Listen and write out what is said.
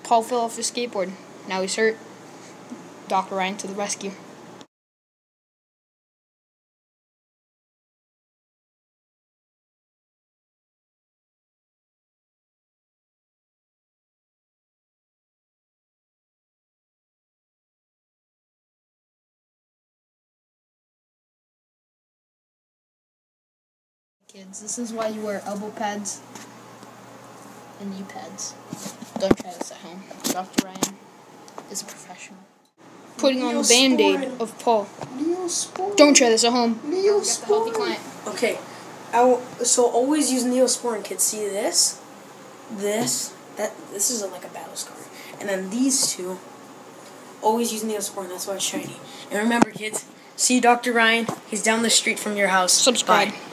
Paul fell off his skateboard. Now he's hurt. Dr. Ryan to the rescue. Kids, this is why you wear elbow pads and knee pads. Don't try this at home. Dr. Ryan is a professional. Putting on the Band-Aid of Paul. Don't try this at home. Get the healthy client. Okay, so always use Neosporin, kids. See this? This is like a battle scar. And then these two, always use Neosporin. That's why it's shiny. And remember, kids, see Dr. Ryan. He's down the street from your house. Subscribe. Bye.